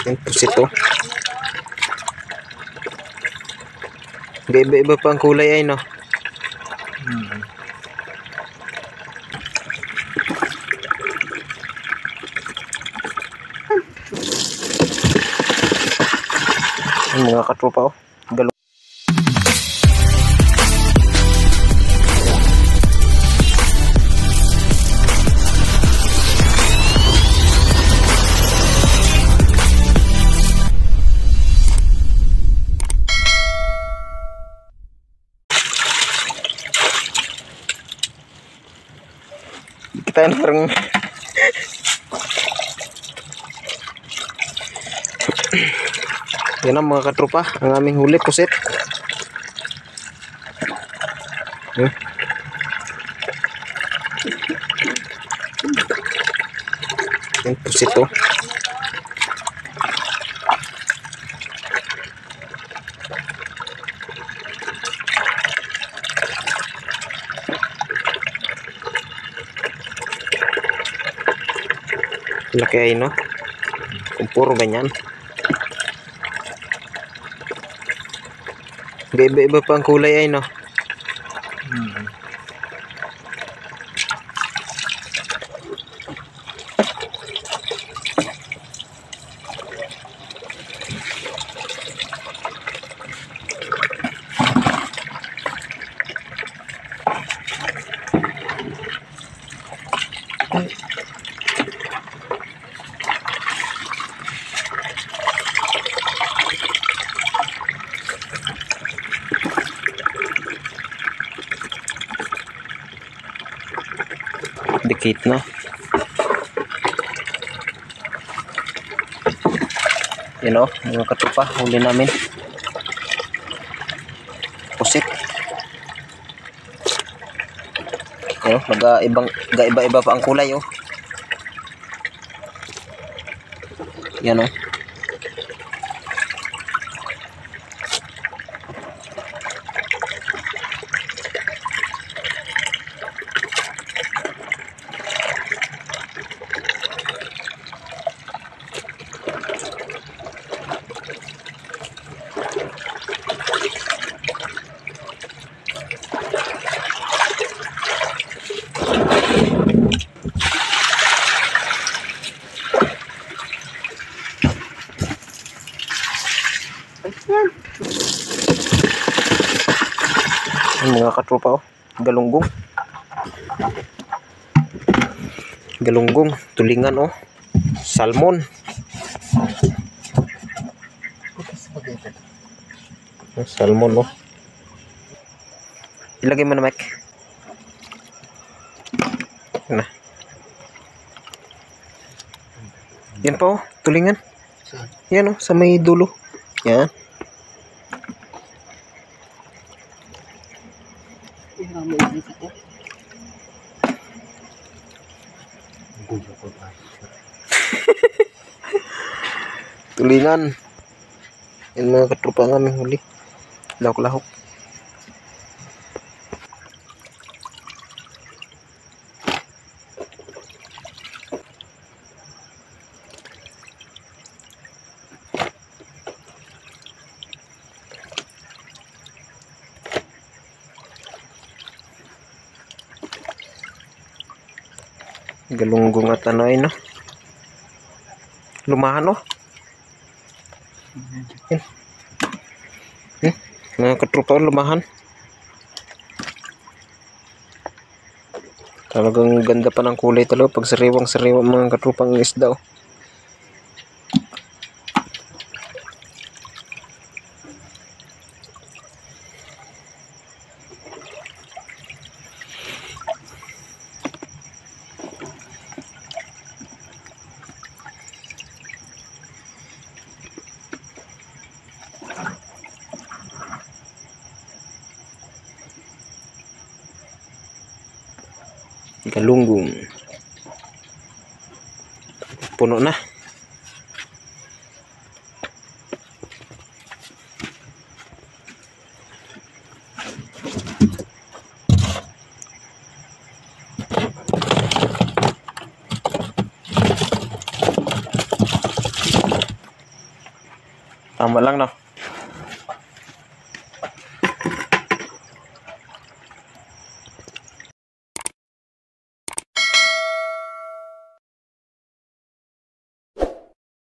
Tapos ito. Iba-iba pa ang kulay ay no. Mga katropa oh. Galong. Kita na parang yan ang mga katropa, ang aming huli pusit. Yan pusit to. Laki ay no. Kung puro ganyan. Iba-iba pa ang kulay ay no. Dikit na. Yan o, mga katropa, huli namin. Pusit. Yan o, nag-iba-iba pa ang kulay o. Yan o. Mga katropa oh, galunggong. Galunggong, tulingan oh. Salmon. Salmon oh. Ilagay mo na Mike. Nah. Yan pa oh, tulingan. Yan oh, sa may dulo. Yan. Tulingan. Yan mga katropa ng aming huli. Lahok-lahok. Galunggong at ano ay no. Lumahan oh. Mga katropa lumahan. Talagang ganda pa ng kulay talaga pag sariwang-sariwang mga katropang isda oh. Galunggong. Puno na. Tama lang, no?